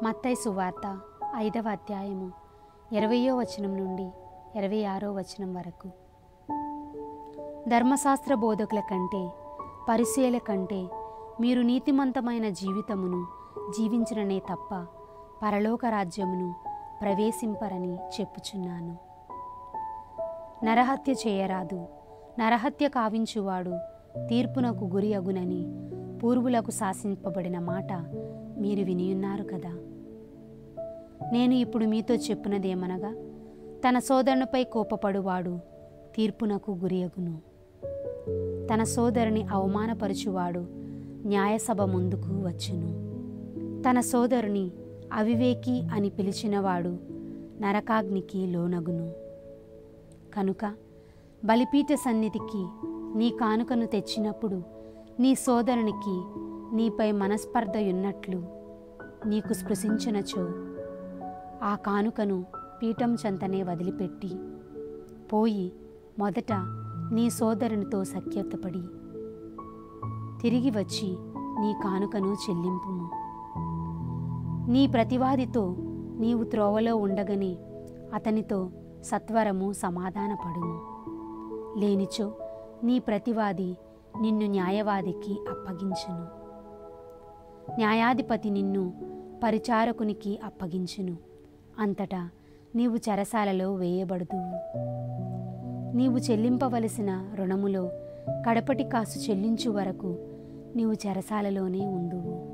మత్తయి సువార్త 5వ అధ్యాయము 20వ వచనం నుండి 26వ వచనం వరకు. ధర్మశాస్త్ర బోధకుల కంటే పరిసయ్యుల కంటే మీరు నీతిమంతమైన జీవితమును జీవించిననే తప్ప పరలోక రాజ్యమును ప్రవేశింపరని చెప్పుచున్నాను. నరహత్య చేయరాదు, నరహత్య కావించువాడు తీర్పునకు గురి అగునని పూర్వులకు శాసింపబడిన మాట మీరు వినియున్నారు కదా. నేను ఇప్పుడు మీతో చెప్పునదేమనగా, తన సోదరునిపై కోపపడువాడు తీర్పునకు గురియగును. తన సోదరుని అవమానపరచువాడు న్యాయసభ ముందుకు వచ్చును. తన సోదరుని అవివేకి అని పిలిచినవాడు నరకాగ్నికి లోనగును. కనుక బలిపీఠ సన్నిధికి నీ కానుకను తెచ్చినప్పుడు నీ సోదరునికి నీపై మనస్పర్ధయున్నట్లు నీకు స్పృశించినచో ఆ కానుకను పీఠం చెంతనే వదిలిపెట్టి పోయి మొదట నీ సోదరునితో సఖ్యతపడి తిరిగి వచ్చి నీ కానుకను చెల్లింపుము. నీ ప్రతివాదితో నీవు త్రోవలో ఉండగనే అతనితో సత్వరము సమాధానపడుము. లేనిచో నీ ప్రతివాది నిన్ను న్యాయవాదికి అప్పగించును, న్యాయాధిపతి నిన్ను పరిచారకునికి అప్పగించును. అంతటా నీవు చెరసాలలో వేయబడుదువు. నీవు చెల్లింపవలసిన రుణములో కడపటి కాసు చెల్లించు వరకు నీవు చెరసాలలోనే ఉందువు.